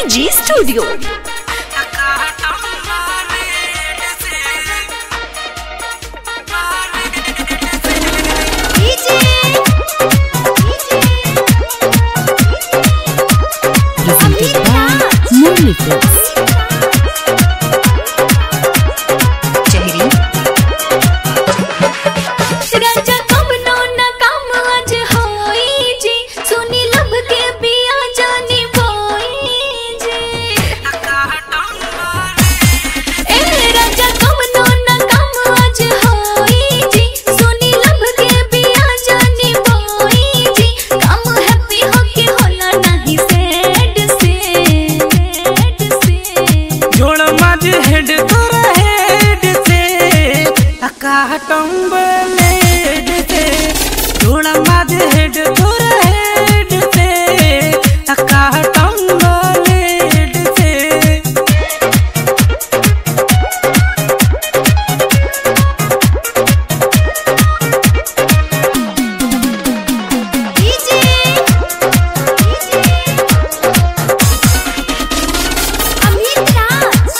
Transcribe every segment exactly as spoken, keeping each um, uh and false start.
जी studio. Presented by Movie Films. टम्बलेड से जोड़ा माज हेड तोरा हेड से अका टम्बलेड से डीजे अमित राज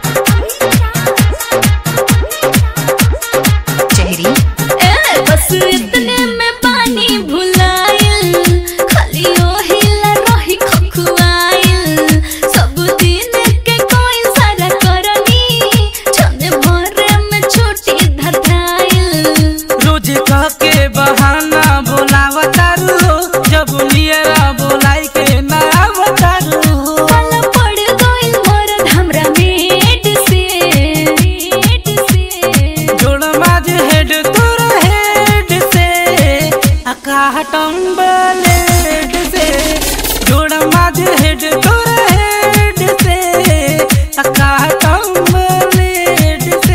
बस इतने में पानी भुलाइल खाली ओहिला रही खखुआइल सब दिन के कोई सारा करनी छने भरे में छोटी धधाइल रोज कह के बहाना बोलावतारू जब नियरा बोलाई के ना आवतारू काला पड़ गइल मरद हमरा मेड से मेड से जोड़ा माज हेड तोरा हेड से अका टम्बलेड से जोड़ा माज हेड तोरा हेड से अका टम्बलेड से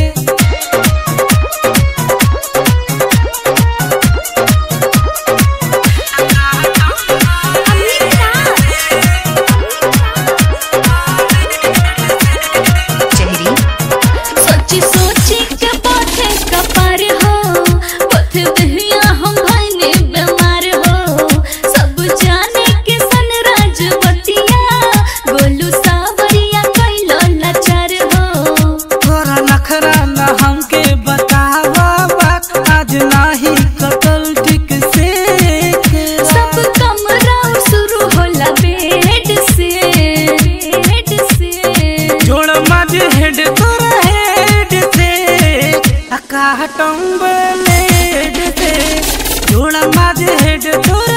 सोची सोची के पथे कपार हो पथे दहिया हम भाईने बीमार हो सब जाने के सनराज बतिया गोलू सावरिया कैलो लाचार हो तोरा नखरा न हमके बतावा बात आज नाही कटल ठीक से सब कमरा शुरू होला बेड से बेड से जोड़ माज हेड तोरा हेड से अका टम्बलेड से जोड़ माज हेड तोरा